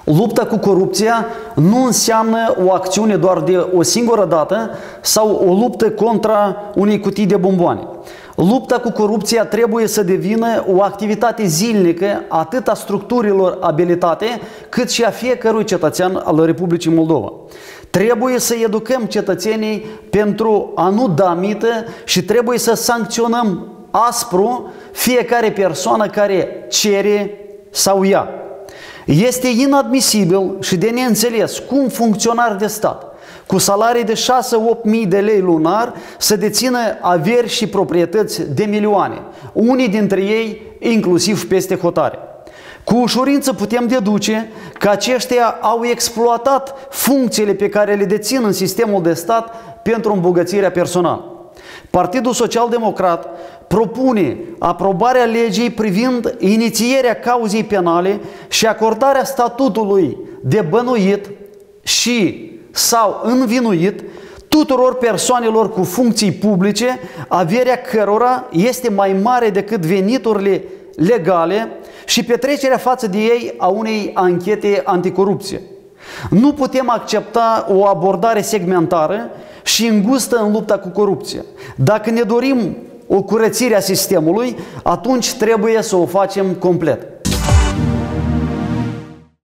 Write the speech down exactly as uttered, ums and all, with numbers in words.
Lupta cu corupția nu înseamnă o acțiune doar de o singură dată sau o luptă contra unei cutii de bomboane. Lupta cu corupția trebuie să devină o activitate zilnică atât a structurilor abilitate, cât și a fiecărui cetățean al Republicii Moldova. Trebuie să educăm cetățenii pentru a nu da mită și trebuie să sancționăm aspru fiecare persoană care cere sau ia. Este inadmisibil și de neînțeles cum funcționari de stat cu salarii de șase-opt mii de lei lunar să dețină averi și proprietăți de milioane, unii dintre ei inclusiv peste hotare. Cu ușurință putem deduce că aceștia au exploatat funcțiile pe care le dețin în sistemul de stat pentru îmbogățirea personală. Partidul Social-Democrat propune aprobarea legii privind inițierea cauzei penale și acordarea statutului de bănuit și sau învinuit tuturor persoanelor cu funcții publice, averea cărora este mai mare decât veniturile legale și petrecerea față de ei a unei anchete anticorupție. Nu putem accepta o abordare segmentară și îngustă în lupta cu corupția. Dacă ne dorim o curățire a sistemului, atunci trebuie să o facem complet.